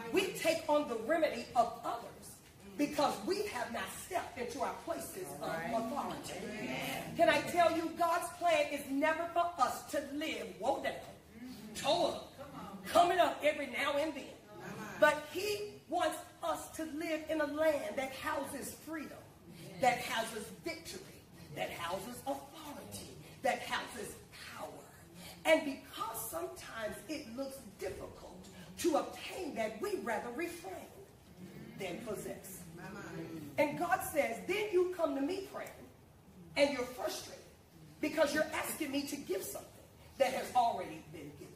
We take on the remedy of others because we have not stepped into our places of authority. Can I tell you, God's plan is never for us to live woe down, toe up, coming up every now and then. But he wants us to live in a land that houses freedom, that houses victory, that houses authority, that houses power. And because sometimes it looks difficult to obtain that, we rather refrain than possess. And God says, then you come to me praying, and you're frustrated because you're asking me to give something that has already been given.